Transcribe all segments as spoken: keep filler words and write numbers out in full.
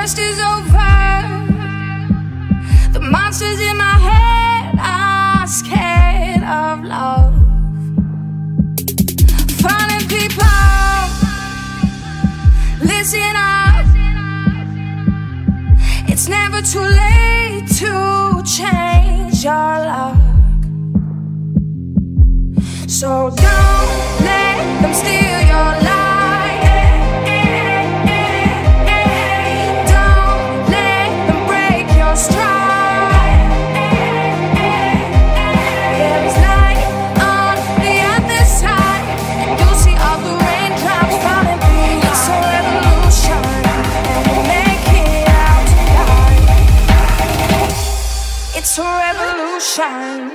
worst is over. The monsters in my head are scared of love. Finding people, listen up. It's never too late to change your luck. So don't let them steal your life. Don't let them break your stride. There is light on the other side, and you'll see all the raindrops falling through. It's a revolution, and we'll make it out tonight. It's a revolution.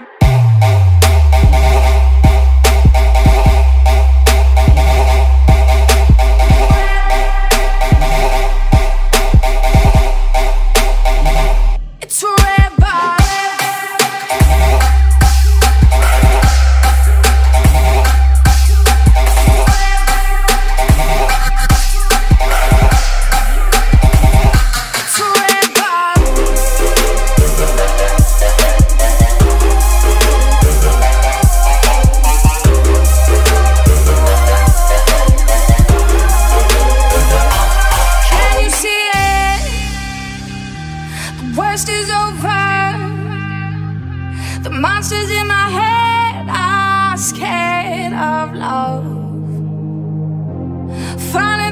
Worst is over. The monsters in my head are scared of love. Funny